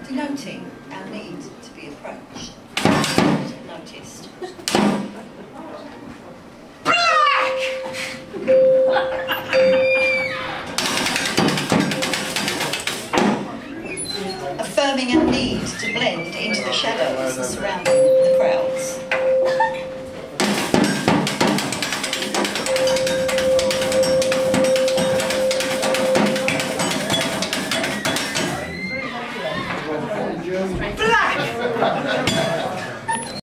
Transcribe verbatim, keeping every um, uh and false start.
denoting our need to be approached, noticed. Black! Affirming our need to blend into the shadows and surroundings.